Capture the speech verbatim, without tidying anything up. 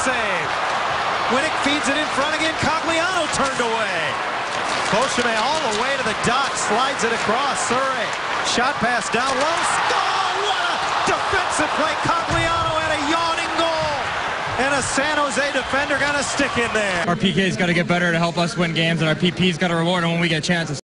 save. Winnick feeds it in front again. Cogliano turned away. Beauchemin all the way to the dot. Slides it across. Surrey. Shot pass down low. Oh, what a defensive play. Cogliano had a yawning goal. And a San Jose defender got a stick in there. Our P K's got to get better to help us win games, and our P P's got to reward them when we get chances.